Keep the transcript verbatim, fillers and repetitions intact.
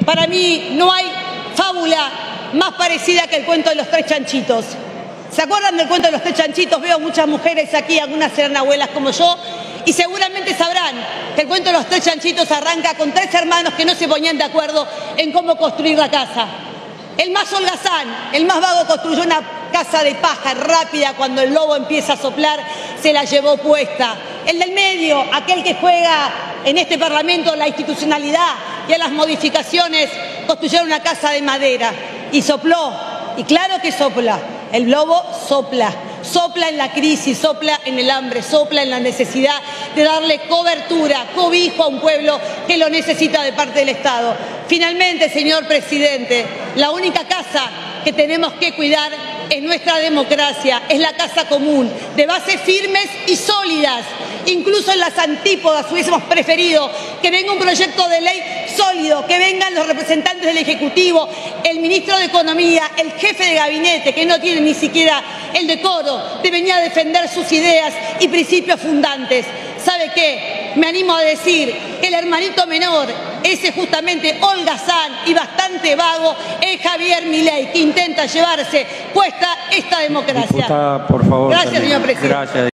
Para mí no hay fábula más parecida que el cuento de los tres chanchitos. ¿Se acuerdan del cuento de los tres chanchitos? Veo muchas mujeres aquí, algunas serán abuelas como yo, y seguramente sabrán que el cuento de los tres chanchitos arranca con tres hermanos que no se ponían de acuerdo en cómo construir la casa. El más holgazán, el más vago, construyó una casa de paja rápida. Cuando el lobo empieza a soplar, se la llevó puesta. El del medio, aquel que juega en este Parlamento la institucionalidad y a las modificaciones, construyeron una casa de madera y sopló. Y claro que sopla. El lobo sopla. Sopla en la crisis, sopla en el hambre, sopla en la necesidad de darle cobertura, cobijo a un pueblo que lo necesita de parte del Estado. Finalmente, señor presidente, la única casa que tenemos que cuidar es nuestra democracia, es la casa común, de bases firmes y sólidas. Incluso en las antípodas hubiésemos preferido que venga un proyecto de ley sólido, que vengan los representantes del Ejecutivo, el ministro de Economía, el jefe de gabinete, que no tiene ni siquiera el decoro de venir a defender sus ideas y principios fundantes. ¿Sabe qué? Me animo a decir que el hermanito menor, ese justamente holgazán y bastante vago, es Javier Milei, que intenta llevarse puesta esta democracia. Diputada, por favor. Gracias, señor presidente. Gracias.